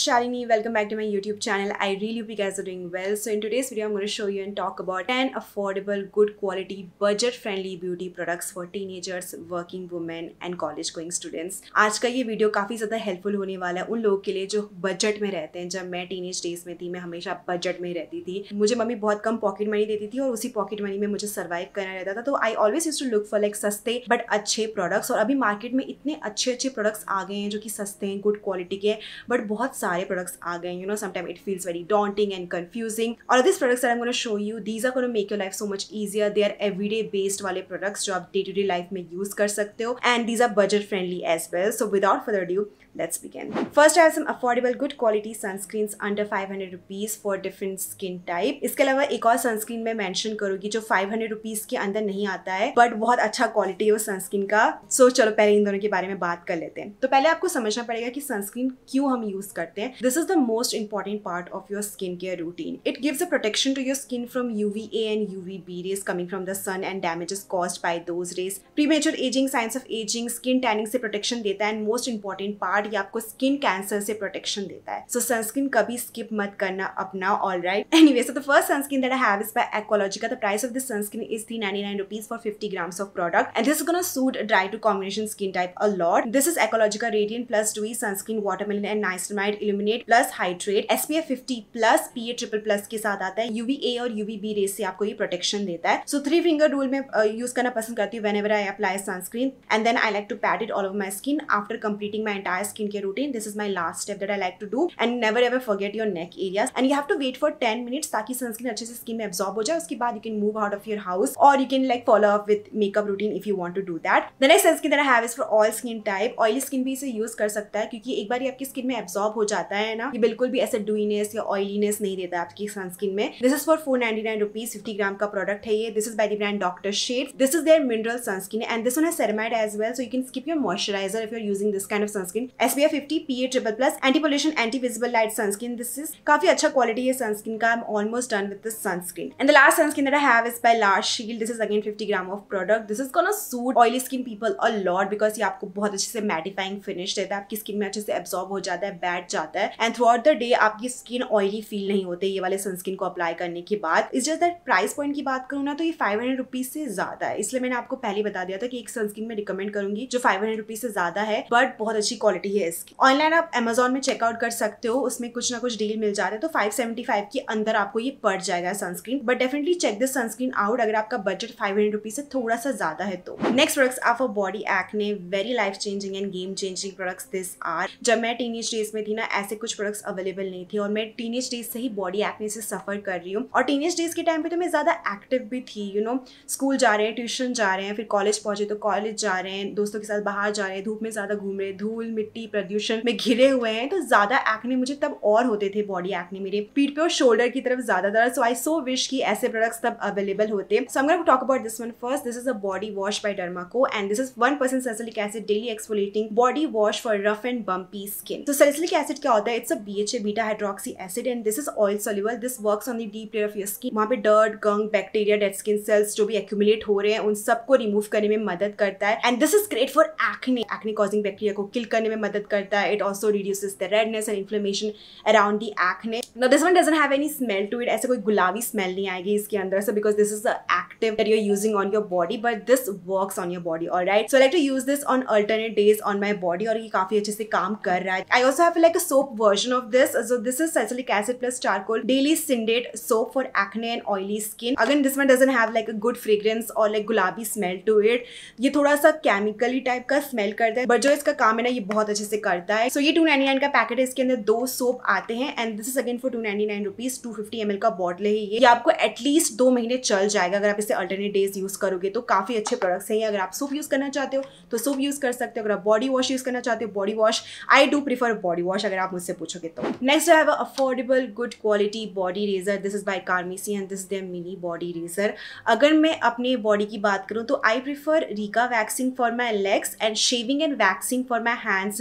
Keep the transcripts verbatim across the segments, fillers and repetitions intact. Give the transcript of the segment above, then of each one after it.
Shalini. Welcome back to my YouTube channel. I really hope you guys are doing well. So in today's video, I'm going to show you and talk about ten affordable, good quality, budget-friendly beauty products for teenagers, working women and college-going students. आज का ये video काफ़ी ज़्यादा helpful होने वाला है उन लोगों के लिए जो बजट में रहते हैं। जब मैं टीनेज डेज में थी, मैं हमेशा बजट में रहती थी। मुझे मम्मी बहुत कम पॉकेट मनी देती थी और उसी पॉकेट मनी में मुझे सर्वाइव करना रहता था। तो I always used to look for like सस्ते बट अच्छे प्रोडक्ट्स। और अभी मार्केट में इतने अच्छे अच्छे प्रोडक्ट्स आ गए हैं जो कि सस्ते हैं, गुड क्वालिटी के, बट बहुत सारे प्रोडक्ट्स आ गए हैं. You know, sometimes it feels very daunting and confusing. All of these products that I'm going to show you, these are going to make your life so much easier. They are everyday based वाले products जो आप day to day life में use कर सकते हो, and these are budget friendly as well. So without further ado, let's begin. First, I have some affordable, good quality sunscreens under five hundred rupees for different skin type. इसके अलावा एक और sunscreen मैं mention करूंगी जो five hundred rupees के अंदर नहीं आता है, बट बहुत अच्छा क्वालिटी है उस सनस्क्रीन का. सो so, चलो पहले इन दोनों के बारे में बात कर लेते हैं. तो पहले आपको समझना पड़ेगा कि सनस्क्रीन क्यों हम यूज करते हैं. This is the most important part of your skin care routine. It gives a protection to your skin from U V A and U V B rays coming from the sun and damages caused by those rays. Premature aging, signs of aging, skin tanning से protection देता है, and most important part ये आपको skin cancer से protection देता है. So sunscreen कभी skip मत करना अपना. Alright, anyway, so the first sunscreen that I have is by Aqualogica. The price of this sunscreen is three ninety-nine rupees for fifty grams of product, and this is gonna suit dry to combination skin type a lot. This is Aqualogica Radiant Plus Dewy Sunscreen Watermelon and Niacinamide Illuminate Plus Hydrate S P F fifty plus P A triple plus के साथ आता है. U V A और U V B rays से आपको ये protection देता है. सो थ्री फिंगर रूल में यूज uh, करना पसंद करती हूँ whenever I apply sunscreen, and then I like to pat it all over my skin after completing my entire skincare routine. This is my last step that I like to do, and never ever forget your neck areas. And you have to wait for ten minutes ताकि sunscreen अच्छे से skin में absorb हो जाए. उसके बाद you can move out of your house or you can like follow up with makeup routine if you want to do that. The next sunscreen that I have is for all skin type. Oily skin भी इसे use कर सकता है क्योंकि एक बार ये आपकी skin में absorb हो जाता है ना, ये बिल्कुल भी ऐसे डूइनेस या ऑयलीनेस नहीं देता आपकी सनस्क्रीन में. This is for four ninety-nine rupees. fifty ग्राम का प्रोडक्ट है ये. This is by the brand Doctor Shades. This is their mineral sunscreen and this one has ceramide as well, so you can skip your moisturizer if you're using this kind of sunscreen. S P F fifty P A triple plus anti-pollution anti-visible light sunscreen. This is काफी अच्छा quality है sunscreen का. I'm almost done with this sunscreen. And the last sunscreen that I have is by La Shield. This is again fifty gram of product. This is gonna suit oily skin people a lot because ये आपको बहुत अच्छे से mattifying finish देता है. आपकी skin में अच्छे से एब्जॉर्ब हो जाता है, बैठ जाता है, and throughout the day आपकी स्किन ऑयली फील नहीं होते ये वाले सनस्क्रीन को अप्लाई करने के बाद. इस जस्ट दैट प्राइस पॉइंट की बात करूँ ना तो ये फाइव हंड्रेड रुपीज से ज्यादा है. इसलिए मैंने आपको पहले बता दिया था कि एक सनस्क्रीन में रिकमेंड करूंगी जो फाइव हंड्रेड रुपीज से ज्यादा है, बट बहुत अच्छी क्वालिटी है इसकी. ऑनलाइन आप अमेजोन में चेकआउट कर सकते हो, उसमें कुछ ना कुछ डील मिल जाते हैं. तो फाइव सेवेंटी फाइव के अंदर आपको ये पड़ जाएगा sunscreen, but definitely check this sunscreen out अगर आपका बजट फाइव हंड्रेड रुपीज से थोड़ा सा ज्यादा है तो. Next products are for body acne. Very life changing and game changing products this are. जब मैं टीनेज डेज में थी ना, ऐसे कुछ प्रोडक्ट्स अवेलेबल नहीं थे और मैं टीनेज डेज से ही बॉडी एक्ने से सफर कर रही हूँ. और टीनेज डेज के टाइम पे तो मैं ज्यादा एक्टिव भी थी. यू नो, स्कूल जा रहे हैं, ट्यूशन जा रहे हैं, फिर कॉलेज पहुंचे तो कॉलेज जा रहे हैं, दोस्तों के साथ बाहर जा रहे हैं, धूप में ज्यादा घूम रहे हैं, धूल मिट्टी प्रदूषण में घिरे हुए हैं. तो ज्यादा एक्ने मुझे तब और होते थे, बॉडी एक्ने मेरे पीठ पे और शोल्डर की तरफ ज्यादातर. सो आई सो विश कि ऐसे प्रोडक्ट्स तब अवेलेबल होते. So I am going to talk about this one first. This is a body wash by Dermaco and this is one percent salicylic acid daily exfoliating body wash for rough and bumpy skin. So salicylic acid क्या होता है? It's a B H A beta hydroxy acid and this is oil soluble. This works on the deep layer of your skin. वहाँ पे dirt, gunk, bacteria, dead skin cells जो भी accumulate हो रहे हैं उन सबको remove करने में मदद करता है. And this is great for acne. Acne causing bacteria को kill करने में मदद करता है. It also reduces the redness and inflammation around the acne. Now this one doesn't have any smell to it. ऐसे कोई गुलाबी smell नहीं आएगी इसके अंदर से because this is the active that you're using on your body, but this works on your body. Alright, so I like to use this on alternate days on my body और ये काफी अच्छे से काम कर रहा है. I also have like a soap version of this. So this is salicylic acid plus charcoal daily Syndet soap for acne and oily skin. Again, this one doesn't have like a good fragrance or like गुलाबी smell to it. ये थोड़ा सा chemically type का smell करता है, but जो इसका काम है ना ये बहुत अच्छे से करता है. So ये two ninety-nine का पैकेट है. इसके अंदर दो सोप आते हैं and this is again for two ninety-nine rupees. two fifty M L का बॉटल है ये. ये आपको एटलीस्ट दो महीने चल जाएगा अगर आप इसे अल्टरनेट डेज यूज करोगे. तो काफी अच्छे प्रोडक्ट्स हैं. अगर आप सोप यूज करना चाहते हो तो सोप यूज कर सकते हो. अगर आप बॉडी वॉश यूज करना चाहते हो body wash. I do prefer body wash अगर आप मुझसे पूछोगे तो. Next I have a affordable good quality body razor. This is by Carmesi and this is their mini body razor. अगर मैं अपने बॉडी की बात करूं तो I prefer Rica waxing for my legs and shaving and waxing for my hands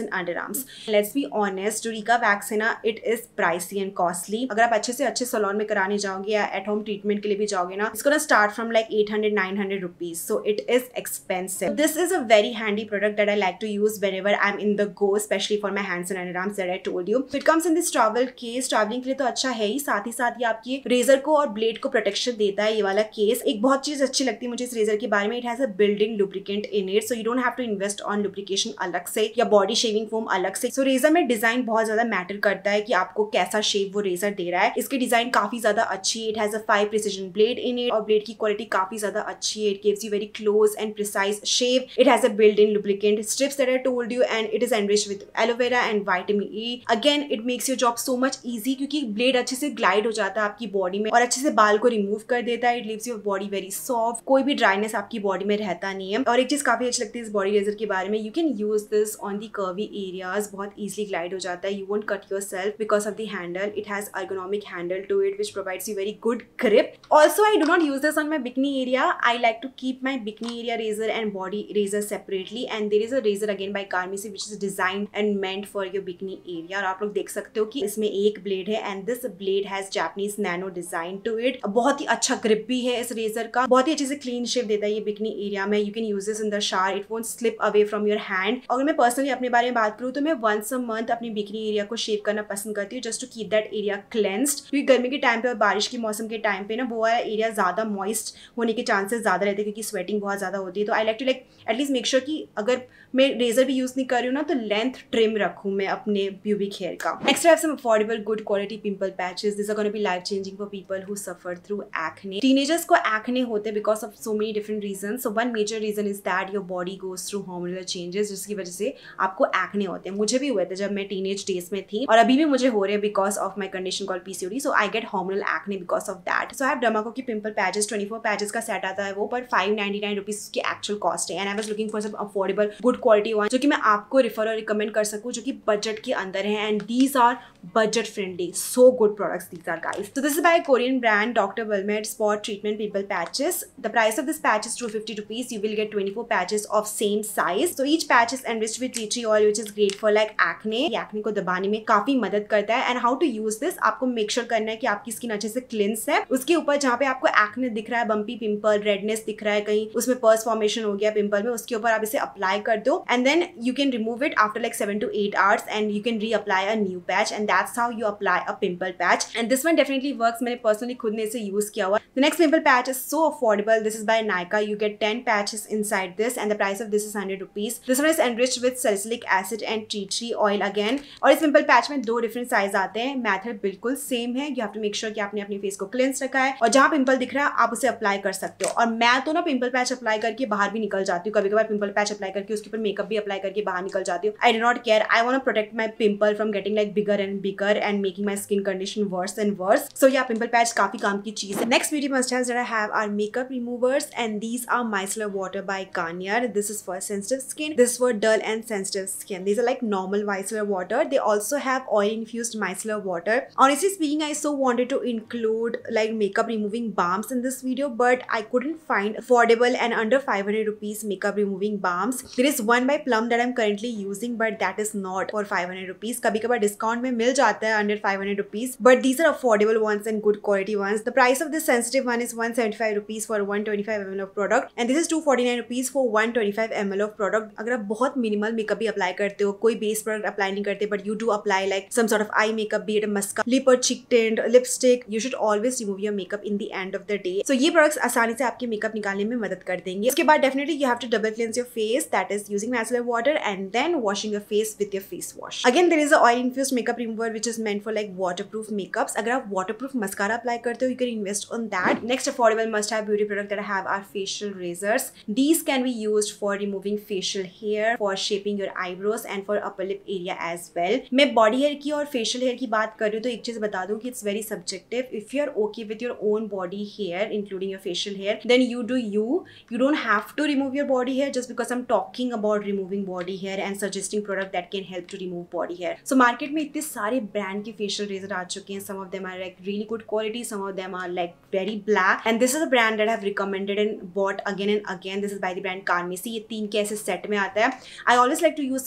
and underarms. Let's be honest, जो Rica wax है ना, it is pricey and costly. अगर आप अच्छे से अच्छे सैलून में कराने जाओगे या एट होम ट्रीटमेंट के लिए भी जाओगे ना, it's gonna start from like eight hundred nine hundred rupees, so it is expensive. This is a very handy product that I like to use whenever I'm in the go, especially for my hands and underarms that I told you. So it comes in this travel case. Travelling के लिए तो अच्छा है ही, साथ ही साथ ये आपकी razor को और ब्लेड को प्रोटेक्शन देता है ये वाला केस. एक बहुत चीज अच्छी लगती है मुझे इस रेजर के बारे में, it has a built in lubricant in it, so you don't have to invest on lubrication अलग से या बॉडी शेविंग फोम अलग से. सो रेजर में डिजाइन बहुत ज्यादा मैटर करता है कि आपको कैसा शेप वो रेजर दे रहा है. इसकी डिजाइन काफी ज्यादा अच्छी है. It has a five precision blade in it और ब्लेड की क्वालिटी काफी ज्यादा अच्छी है. It gives you very close and precise shape. It has a built in lubricant strips that I told you, and it is enriched with aloe vera and vitamin E. Again it makes your job so much easy क्योंकि blade अच्छे से glide हो जाता है आपकी body में और अच्छे से बाल को रिमूव कर देता है. It leaves your body very soft. कोई भी ड्राइनेस आपकी बॉडी में रहता नहीं है. और एक चीज काफी अच्छी लगती है इस बॉडी रेजर के बारे में, you can use this on the curvy areas. बहुत इजीली ग्लाइड हो जाता है. You won't cut yourself because of the handle. इट हैज ergonomic handle to it which provides you very good grip. Also, I do not use this on my bikini area. I like to keep my bikini area razor and body razor separately, and there is a razor again by Carmisi which is designed and meant for your bikini area. और आप लोग देख सकते हो कि इसमें एक blade है and this blade has Japanese nano design to it. बहुत ही अच्छा ग्रिप भी है इस रेजर का. बहुत ही अच्छे से क्लीन शेप देता है ये बिकनी एरिया में. You can use this in the shower. It won't slip away from your hand. अगर मैं पर्सनली अपने बारे में बात करूँ तो मैं वंस अ मंथ अपनी बिकनी एरिया को शेव करना पसंद करती हूँ just to keep that area cleansed. क्योंकि गर्मी के टाइम पे और बारिश के मौसम के टाइम पे ना वो वाला एरिया ज्यादा मॉइस्ट होने के चांसेस ज्यादा रहते हैं क्योंकि स्वेटिंग बहुत ज्यादा होती है. तो I like to like at least make sure कि अगर मैं रेजर भी यूज नहीं कर रही हूँ ना तो लेंथ ट्रिम रखूँ मैं अपने प्यूबिक हेयर का. Next I have some affordable good quality pimple patches. This are gonna be life changing for people who suffer through acne. Teenagers को एक्ने होते हैं because of so many different reason. So one major reason is that your body goes through hormonal changes जिसकी वजह से आपको acne होते हैं. मुझे भी हुए थे जब मैं टीनेज डेज में थी और अभी भी मुझे हो रहे हैं because of my condition called PCOD. So I get hormonal acne because of that. So I have Dermaco की pimple patches. Twenty four patches का सेट आता है वो, पर फाइव नाइनटी नाइन रुपीज की एक्चुअल कॉस्ट है. And I was looking for some affordable good quality one जो कि मैं आपको रिफर और रिकमेंड कर सकूं जो कि बजट के अंदर है. And these are budget friendly, so good products these are, guys. So this is by a Korean brand, Doctor Wilmed Spot Treatment Pimple Patches. The price of this patch is two hundred fifty rupees. You will get twenty-four patches of same size. So each patch is enriched with tea tree oil which is great for like acne. acne को दबाने में काफी मदद करता है. And how to use this, आपको make sure करना है कि आपकी स्किन अच्छे से क्लिंस है. उसके ऊपर जहाँ पे आपको acne दिख रहा है, bumpy pimple, redness दिख रहा है, कहीं उसमें pus formation हो गया पिंपल में, उसके ऊपर आप इसे अप्लाई कर दो. And then you can remove it after like seven to eight hours and you can reapply a new patch. And that's how you apply a pimple patch. And this one definitely works. मैंने personally खुद ने इसे use किया हुआ. The next pimple patch is so affordable. This is by Nykaa. You get ten patches inside this and the price of this is one hundred rupees. This one is enriched with salicylic acid and tea tree oil again. और इस pimple patch में दो different size आते हैं. Method बिल्कुल same है. You have to make sure कि आपने अपनी face को cleanse रखा है और जहाँ पिंपल दिख रहा है आप उसे अप्लाई कर सकते हो. और मैं तो ना पिंपल पैच अप्लाई करके बाहर भी निकल जाती हूँ. कभी कभार पिंपल पैच अप्लाई करके उसके ऊपर मेकअप भी अप्लाई करके बाहर निकल जाती हूँ. I do not care. I want to protect my pimple from getting like bigger and bigger and making my skin condition worse and worse. So yeah, pimple patch काफी काम की चीज है. Next beauty must-haves that I have are makeup removers, and these are micellar water by Garnier. This is for sensitive skin. This is for dull and sensitive skin. These are like normal micellar water. They also have oil infused micellar water. Honestly speaking, I so wanted to include like makeup removing balms in this video, but I couldn't find affordable and under five hundred rupees makeup removing balms. There is one by Plum that I'm currently using, but that is not for five hundred rupees. कभी कभार discount में मिल जाता है under five hundred rupees, but these are affordable ones and good quality ones. The price of this sensitive one is one hundred seventy-five rupees for one hundred twenty-five milliliters of product, and this is two hundred forty-nine rupees for one hundred twenty-five milliliters of product. अगर आप बहुत minimal makeup भी apply करते हो, कोई base product apply नहीं करते, but you do apply like some sort of eye makeup, be it a mascara, lip or cheek tint, lipstick, you should always remove your makeup in the end of the day. So ये products आसानी से आपके makeup निकालने में मदद कर देंगे. उसके बाद definitely you have to double cleanse your face, that is using micellar water and then washing your face with your face wash. Again, there is a oil infused makeup remover which is meant for like waterproof makeups. अगर आप waterproof mascara apply करते हो, you can invest on that. Next affordable must-have beauty product that I have are facial razors. These can be used for removing facial hair, for shaping your eyebrows and for upper lip area as well. मैं body hair की और facial hair की बात कर रही हूँ तो एक चीज बता दूँ कि it's very subjective. If you are okay with your own body hair, including your facial hair, then you do you. You don't have to remove your body hair just because I'm talking about removing body hair and suggesting product that can help to remove body hair. So market में इतने सारे brand के facial razor आ चुके हैं. Some of them are like really good quality, some of them are like very black, and this is a brand that I've recommended and bought again and again. This is by the brand Carmisi. ये तीन के ऐसे set में आता है. I always like to use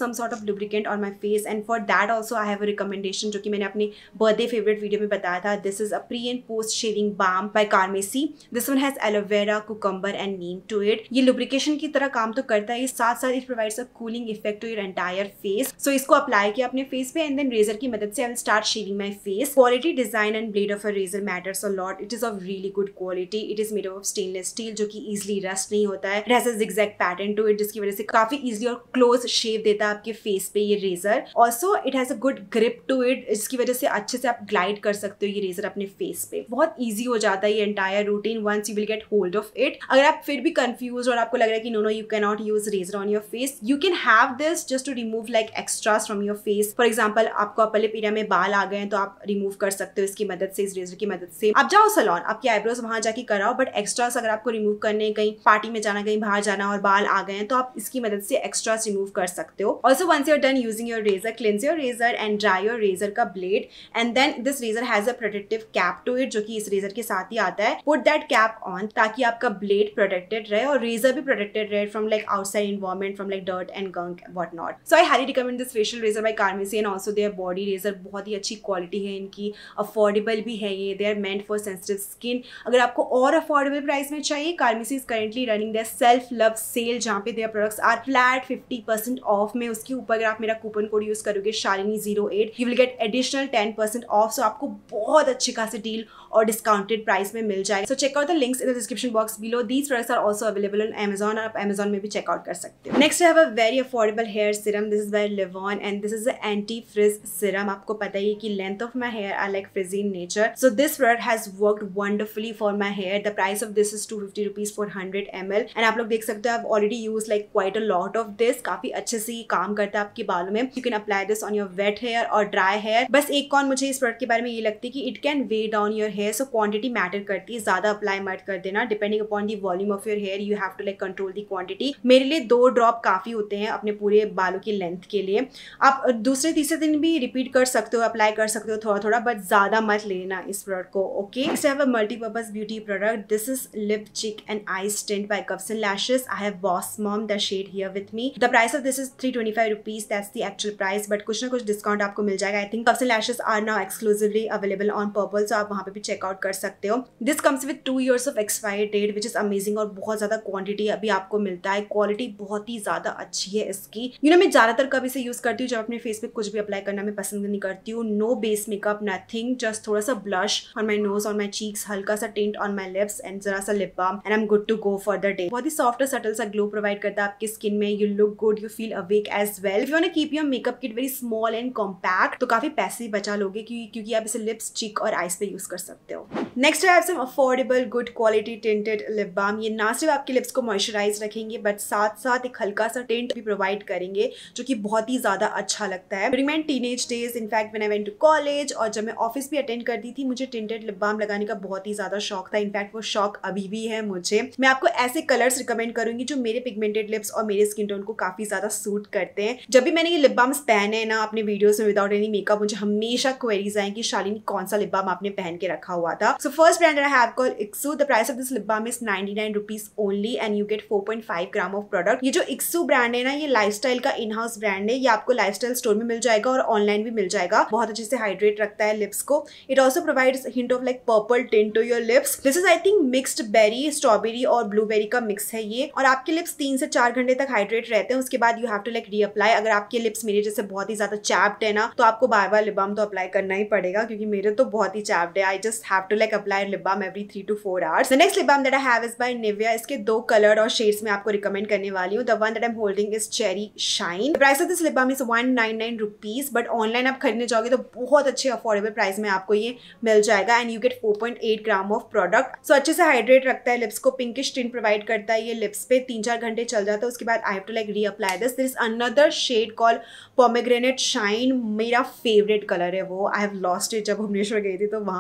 some sort of lubricant on my face, and for that also I have a recommendation जो कि मैंने अपने birthday favorite video में बताया था. This is a pre and post shaving balm by Carmesi. This one has aloe vera, cucumber and neem to it. ये lubrication की तरह काम तो करता है, साथ साथ it provides a cooling effect to your entire face. So इसको अप्लाई किया अपने फेस पे and then razor की मदद से I will start shaving my face. Quality, design and blade of a razor matters a lot. It is of really good quality. It is made of stainless steel जो कि easily rust नहीं होता है. It has a zigzag pattern to it जिसकी वजह से काफी easily और close shave देता है आपके फेस पे ये razor. Also it has a good grip to it जिसकी वजह से अच्छे से आप glide कर सकते हो ये razor अपने फेस पे. बहुत easy हो जाता है ये entire routine once you will get hold of it. अगर आप फिर भी confused और आपको लग रहा है कि no no you cannot use razor on your face, you can have this just to remove like extras from your face. For example आपको upper lip area में बाल आ गए हैं तो आप remove कर सकते हो इसकी मदद से, इस razor की मदद से. आप जाओ salon, आपकी eyebrows वहां जाके कराओ, but extras अगर आपको remove करने, कहीं पार्टी में जाना, कहीं बाहर जाना और बाल आ गए हैं तो आप इसकी मदद से extras remove कर सकते हो. Also once you're done using your razor, cleanse your razor and dry your razor का blade, and then this razor has a protective cap to it जो कि इस razor के साथ ही आता है. Put that cap on ताकि आपका blade protected रहे और razor भी protected रहे from like outside environment, from like dirt and gunk what not. So I highly recommend this facial razor by Carmesi and also their body razor. बहुत ही अच्छी quality है इनकी, affordable भी है ये. They are meant for sensitive skin. अगर आपको और affordable price में चाहिए, Carmesi is currently running their self love sale जहाँ पे their products are flat fifty percent off में. उसके ऊपर अगर आप मेरा कूपन कोड यूज करोगे Shalini zero eight, you will get additional ten percent off. So आपको बहुत अच्छी खासी डील और डिस्काउंटेड प्राइस में मिल जाएगा. So check out the links in the description box below. These products are also available on Amazon, आप Amazon में भी check out कर सकते हो. Next I have a very affordable hair serum. This is by Livon and this is the anti-frizz serum. आपको पता ही है कि length of my hair are like frizzy in nature. So this product has worked wonderfully for my hair. The price of this is two hundred fifty rupees for one hundred milliliters. And आप लोग देख सकते हो I've already used like quite a lot of this. काफी अच्छे से काम करता है आपके बालों में. You can apply this on your wet hair or dry hair. बस एक कौन मुझे इस प्रोडक्ट के बारे में ये लगती है कि it can weigh down your hair. So quantity matter करती है, ज्यादा अप्लाई मत कर देना. Depending upon the volume of your hair, you have to like control the quantity. मेरे लिए दो ड्रॉप काफी होते हैं अपने पूरे बालों की लेंथ के लिए. आप दूसरे तीसरे दिन भी रिपीट कर सकते हो, अप्लाई कर सकते हो थोड़ा थोड़ा, बट ज्यादा मत लेना इस प्रोडक्ट को. Okay, next I have a multipurpose beauty product. This is lip cheek and eye tint by Cuffs and Lashes. I have Boss Mom the shade here with me. The price of this is three hundred twenty-five rupees. That's the actual price, but कुछ ना कुछ discount आपको मिल जाएगा. I think Cuffs and Lashes are now exclusively available on Purple, so आप वहाँ पे भी checkout कर सकते हो. This comes with two years of expiry date, which is amazing और बहुत ज़्यादा क्वांटिटी अभी आपको मिलता है. क्वालिटी बहुत ही ज़्यादा अच्छी है इसकी. यू नो मैं ज़्यादातर कब इसे यूज़ करती हूँ जब अपने फेस पे कुछ भी अप्लाई करना मैं पसंद नहीं करती हूँ. No base makeup, nothing, just थोड़ा सा blush on my nose, on my cheeks, हल्का सा tint on my lips and जरा सा lip balm and I am good to go for the day. बहुत ही सॉफ्ट और सटल सा ग्लो प्रोवाइड करता है आपकी स्किन में. You look good, you feel awake as well. If you want to keep your makeup kit very small and compact तो काफी पैसे बचा लोगे क्योंकि क्योंकि आप इसे लिप्स, चिक और आइज पे यूज कर सकते हो. Next I have some affordable good quality tinted lip balm. ये ना सिर्फ आपके लिप्स को मॉइस्चराइज रखेंगे बट साथ साथ एक हल्का सा टिंट भी प्रोवाइड करेंगे जो कि बहुत ही ज्यादा अच्छा लगता है. During my teenage days, in fact when I went to college और जब मैं ऑफिस भी अटेंड करती थी, मुझे टिंटेड लिप बाम लगाने का बहुत ही ज्यादा शौक था. इनफैक्ट वो शौक अभी भी है मुझे. मैं आपको ऐसे कलर्स रिकमेंड करूंगी जो मेरे पिगमेंटेड लिप्स और मेरे स्किन टोन को काफी ज्यादा सूट करते हैं. जब भी मैंने ये लिप बाम्स पहने ना अपने वीडियोस में विदाउट एनी मेकअप, मुझे हमेशा क्वेरीज आए कि शालिनी कौन सा लिप बाम आपने पहन के रखा हुआ था. So first brand I have called इक्सू. The price of this lip balm is ninety-nine rupees only and you get four point five gram of product. ये जो इक्सू ब्रांड है ना, ये लाइफस्टाइल का इन हाउस ब्रांड है. ये आपको लाइफस्टाइल स्टोर में मिल जाएगा और ऑनलाइन भी मिल जाएगा. बहुत अच्छे से हाइड्रेट रखता है लिप्स को. It also provides hint of like purple tint to your lips. This is I think mixed berry, strawberry और ब्लूबेरी का मिक्स है ये. और आपके लिप्स तीन से चार घंटे तक हाइड्रेट रहते हैं. उसके बाद you have to like reapply. अगर आपके लिप्स मेरे जैसे बहुत ही ज्यादा चैप्ड है ना तो आपको बार बार लिप बाम तो अप्लाई करना ही पड़ेगा क्योंकि मेरे तो बहुत ही चैप्ड है. I just have to like apply lip balm every three to four hours. The next lip balm that I have is by Nivea. इसके दो कलर और शेड्स में आपको रिकमेंड करने वाली हूँ. The one that I am holding is cherry shine. The price of this lip balm is one ninety-nine rupees, but online आप खरीदने जाओगे तो बहुत अच्छे अफोर्डेबल प्राइस में आपको ये मिल जाएगा and you get four point eight gram of product. So अच्छे से हाइड्रेट रखता है लिप्स को, पिंकिश टिंट प्रोवाइड करता है ये लिप्स पे. तीन चार घंटे चल जाता है. उसके बाद I have to like reapply this. There is another shade called pomegranate shine. मेरा फेवरेट कलर है वो. I have lost it. जब भुवनेश्वर गई थी तो वहां पे I have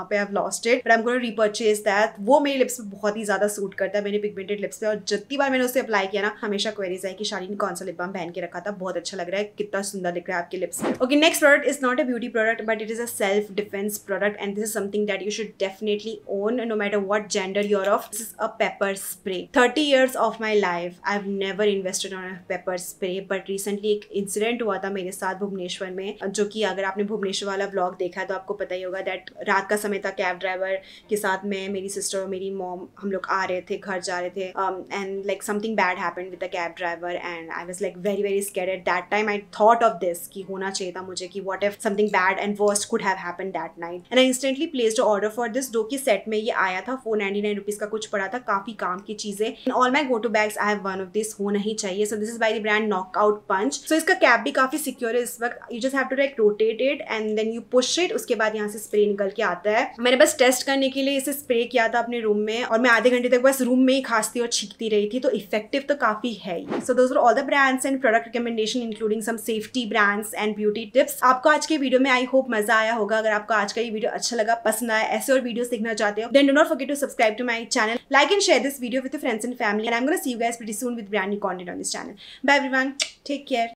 lost it, but I am gonna repurchase that. वो मेरी लिप्स पे बहुत ही ज्यादा सूट करता है, मेरे पिगमेंटेड लिप्स पे, और जितनी बार मैंने उसे अप्लाई किया ना हमेशा क्वेरीज है कि शालीन कौन सा लिप बाम पहन के रखा था, बहुत अच्छा लग रहा है, कितना सुंदर दिख रहा है आपके lips. Okay, next product is not a beauty product but it is a self defence product and this is something that you should definitely own no matter what gender you are of. This is a pepper spray. Thirty years of my life I have never invested on a pepper spray, but recently एक incident हुआ था मेरे साथ भुवनेश्वर में, जो कि अगर आपने भुवनेश्वर वाला ब्लॉग देखा है तो आपको पता ही होगा दैट रात का समय था, कैब ड्राइवर के साथ में मेरी सिस्टर और मेरी मॉम हम लोग आ रहे थे, घर जा रहे थे, and like something bad happened with the cab driver and I was like very very scared at that time. I thought of this कि होना चाहिए था मुझे कि what if something bad and worst could have happened that night, and I instantly placed order for this, जो कि set में ये आया था, फोर नाइनटी नाइन रुपीज का कुछ पड़ा था, काफी काम की चीजें। In all my go to bags I have one of this, होना ही चाहिए। So this is by the brand knockout punch. So इसका कैप भी काफी सिक्योर है इस वक्त, you just have to like rotate it and then you push it, उसके बाद यहाँ से स्प्रे निकल के आता है। मैंने बस टेस्ट करने के लिए इसे स्प्रे किया था अपने रूम में, और मैं आधे घंटे तक बस रूम में ही खांसती और छींकती रही थी, तो इफेक्टिव तो काफी है ही। So those were all the brands and product recommendation including some safety brands and beauty tips. आपको आज के वीडियो में आई होप मजा आया होगा। अगर आपको आज का ये वीडियो अच्छा लगा, पसंद आया, ऐसे और वीडियोस देखना चाहते हो, then do not forget to subscribe to my channel, like and share this video with your friends and family, and I am gonna see you guys pretty soon with brand new content on this channel. Bye everyone, take care.